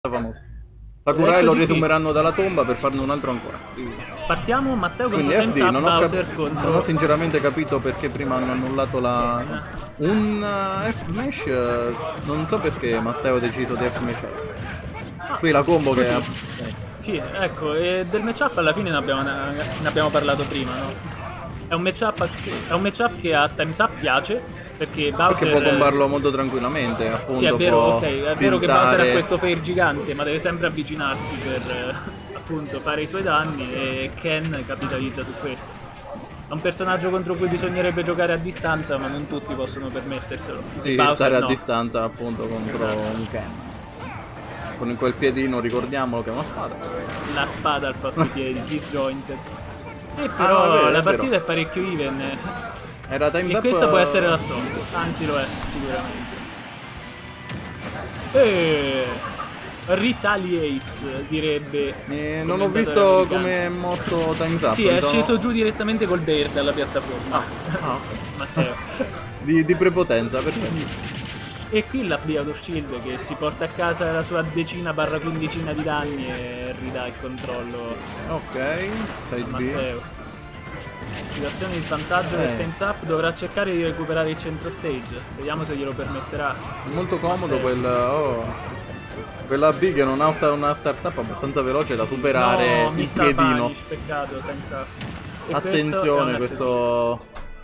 famoso. Sakurai lo riesumeranno dalla tomba per farne un altro ancora. Partiamo, Matteo contro Quindi FD, Time's Up, non Bowser contro... ho sinceramente capito perché prima hanno annullato la... Un F-Smash, non so perché Matteo ha deciso di F-Smash. Qui la combo così. che... Sì, ecco, e del matchup alla fine ne abbiamo parlato prima, no? È un matchup che a Time's Up piace, perché Bowser... Perché può combarlo molto tranquillamente, appunto. Sì, è vero, può ok, è vero che Bowser ha questo fair gigante, ma deve sempre avvicinarsi per appunto fare i suoi danni, e Ken capitalizza su questo. È un personaggio contro cui bisognerebbe giocare a distanza, ma non tutti possono permetterselo. Devi stare a distanza appunto contro un Ken. Con quel piedino, ricordiamolo che è una spada. La spada al posto dei piedi, disjointed. E però la partita è parecchio even. Era Time's Up, e questa può essere la storia, anzi lo è sicuramente. E retaliates, direbbe. Non ho visto come è morto Time's Up. Sì, è sceso giù direttamente col Bear dalla piattaforma. Ok. Matteo. di prepotenza, perfetto. E qui la Out of Shield che si porta a casa la sua decina/quindicina di danni e ridà il controllo. Ok, side B. Matteo. Situazione di svantaggio per Time's Up, dovrà cercare di recuperare il centro stage. Vediamo se glielo permetterà. È molto comodo quella B che non ha una startup abbastanza veloce da superare il piedino. Peccato, Time's Up. Attenzione, questo...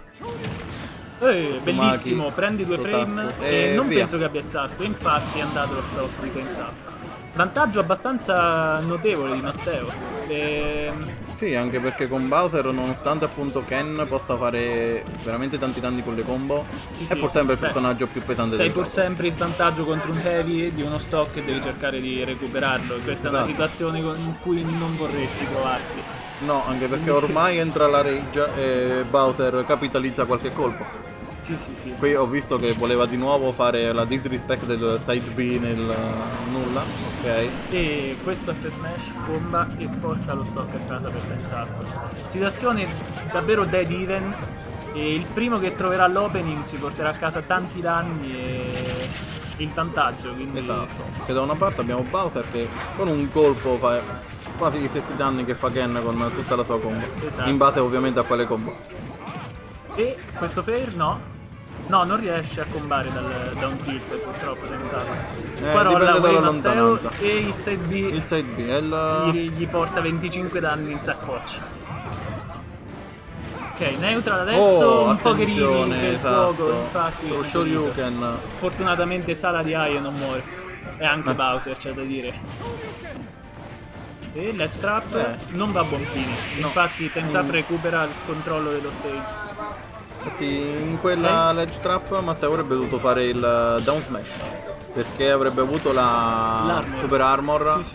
bellissimo, prendi 2 frame e non via. penso che abbia salto, infatti è andato lo stop di Time's Up. Vantaggio abbastanza notevole di Matteo. Sì, anche perché con Bowser, nonostante appunto Ken possa fare veramente tanti danni con le combo, è pur sempre il personaggio più pesante del gioco. Sei pur sempre in svantaggio contro un heavy di uno stock e devi cercare di recuperarlo. Questa è una situazione in cui non vorresti trovarti. No, anche perché ormai entra la rage e Bowser capitalizza qualche colpo. Sì. Qui ho visto che voleva di nuovo fare la disrespect del side B nel nulla, ok. E questo F-Smash bomba e porta lo stock a casa per Time's Up. Situazione davvero dead even, e il primo che troverà l'opening si porterà a casa tanti danni e il vantaggio, quindi... Esatto, che da una parte abbiamo Bowser che con un colpo fa quasi gli stessi danni che fa Ken con tutta la sua combo, in base ovviamente a quale combo. E questo fair no, non riesce a combare da un tilt purtroppo Time's Up. Dipende dalla lontananza. E il side B, è gli porta 25 danni in saccoccia. Ok, neutral adesso, un po' green del fuoco, infatti. Lo Shoryuken. Fortunatamente Sala di Aia non muore. E anche Bowser, c'è da dire. E l'edge trap non va a buon fine. Infatti Time's Up recupera il controllo dello stage. Infatti in quella ledge trap Matteo avrebbe dovuto fare il down smash, perché avrebbe avuto la super armor. Sì.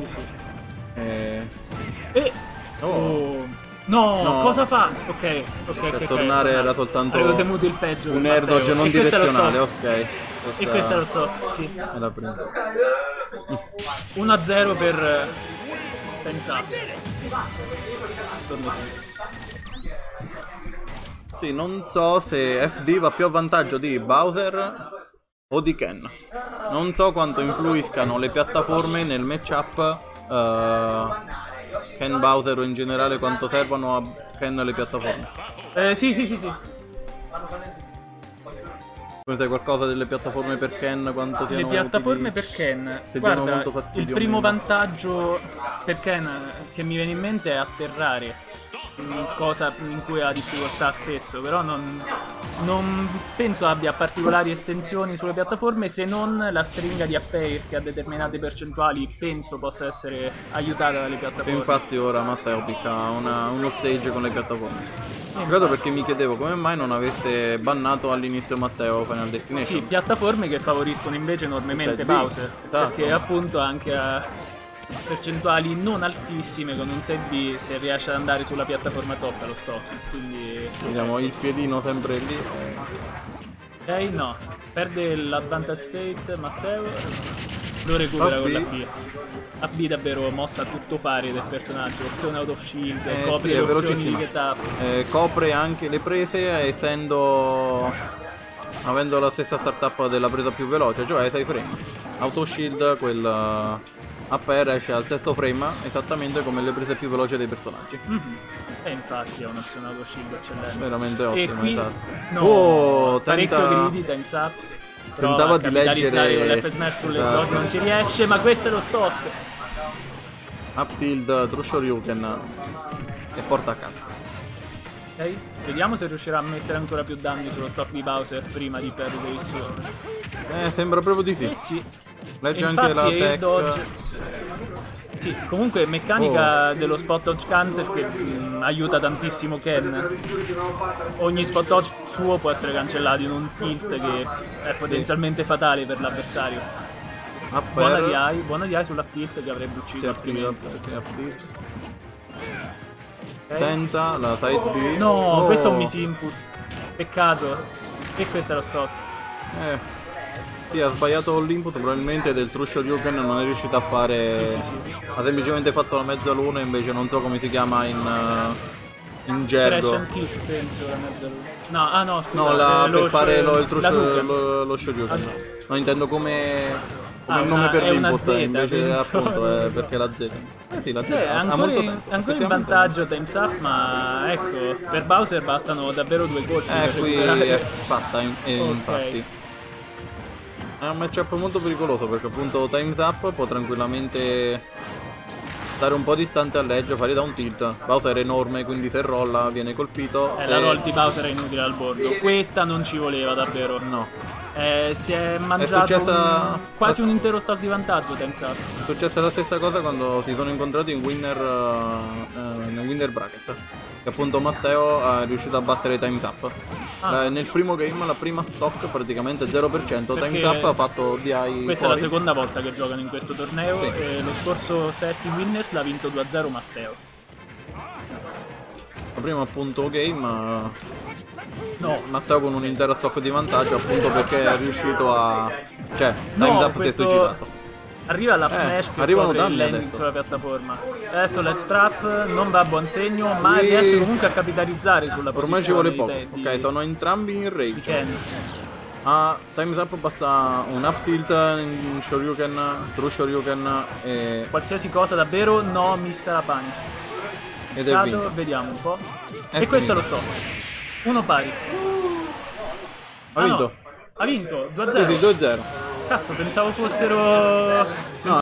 No, cosa fa? Ok. Tornare era soltanto avevo temuto il peggio. Un air dodge non direzionale, ok. E questo è lo stop, sì. È la prima. 1-0 per Time's Up. Sì, non so se FD va più a vantaggio di Bowser o di Ken. Non so quanto influiscano le piattaforme nel matchup Ken Bowser o in generale quanto servono a Ken le piattaforme. Sì. Sai qualcosa delle piattaforme per Ken? Quanto siano le piattaforme utili, per Ken, se guarda, molto fastidio, il primo vantaggio per Ken che mi viene in mente è atterrare, cosa in cui ha difficoltà spesso, però non penso abbia particolari estensioni sulle piattaforme, se non la stringa di up-air che ha determinate percentuali penso possa essere aiutata dalle piattaforme. Infatti ora Matteo picca uno stage con le piattaforme. Ricordo perché mi chiedevo come mai non avesse bannato all'inizio Matteo Final Destination. Sì, piattaforme che favoriscono invece enormemente Bowser, perché appunto anche a percentuali non altissime con un side B, se riesce ad andare sulla piattaforma top allo stop, quindi... Vediamo il piedino sempre lì. Ok, no, perde l'advantage state Matteo, lo recupera con la B. La B davvero mossa a tutto fare del personaggio, opzione out of shield, copre le opzioni di get up. Copre anche le prese avendo la stessa startup della presa più veloce, cioè 6 frame. Auto shield, quel APR esce al sesto frame, esattamente come le prese più veloci dei personaggi. E infatti è un'opzione allo shield eccellente. Veramente E ottimo, qui, esatto. no, Oh, parecchio greedy, times up. Tentava di leggere con l'F smash sulle esatto. dot, non ci riesce, ma questo è lo stock. Up tilt, True Shoryuken e porta a casa. Ok, vediamo se riuscirà a mettere ancora più danni sullo stock di Bowser prima di perdere il suo. Sembra proprio di sì. Eh sì. Legge E anche la infatti il dodge. tech. Sì, comunque meccanica dello spot dodge cancel che aiuta tantissimo Ken. Ogni spot dodge suo può essere cancellato in un tilt che è potenzialmente fatale per l'avversario. Buona DI sull'up tilt che avrebbe ucciso altrimenti. Okay. Tenta la side B. No, questo è un misinput. Peccato. E questo è lo stop. Sì, ha sbagliato l'input, probabilmente del True Shoryuken non è riuscito a fare. Sì. Ha semplicemente fatto la mezzaluna, invece non so come si chiama in gergo. Crash and kick, penso, la mezzaluna. No, no, scusa. No, per fare lo Shoryuken. Ah, no. No, intendo come il nome per l'input, invece penso. appunto è perché la Z. Sì, la Z ha molto senso. Ancora in vantaggio times up, ma ecco, per Bowser bastano davvero 2 colpi per Qui recuperare. è fatta, infatti. È un matchup molto pericoloso perché appunto Time's Up può tranquillamente stare un po' distante all'edge, fare da un tilt. Bowser è enorme, quindi se rolla viene colpito. La roll di Bowser è inutile al bordo. Questa non ci voleva davvero. No. Si è mangiato quasi un intero stock di vantaggio Time's Up. È successa la stessa cosa quando si sono incontrati in nel winner bracket. Che appunto Matteo è riuscito a battere Time's Up. Nel primo game, la prima stock praticamente 0%. Time's Up ha fatto DI. Questa è la seconda volta che giocano in questo torneo. Sì. E lo scorso set in winners l'ha vinto 2-0 Matteo. La prima appunto game. No, Matteo con un intero stock di vantaggio appunto perché è riuscito a. Cioè, Time's Up si è suicidato. Arriva l'up smash che arrivano copre il danni landing adesso. sulla piattaforma. Adesso l'edge trap non va a buon segno, ma riesce comunque a capitalizzare sulla posizione. Ormai ci vuole poco. di Ok, sono entrambi in rage. Ken. Time's Up basta un up tilt in Shoryuken, True Shoryuken Qualsiasi cosa davvero, no, missa la punish. ed è vinto. Vediamo un po'. È E questo è lo finito. stop. Uno pari. Ha vinto? No. Ha vinto 2-0. Sì, 2-0. Cazzo, pensavo fossero. No,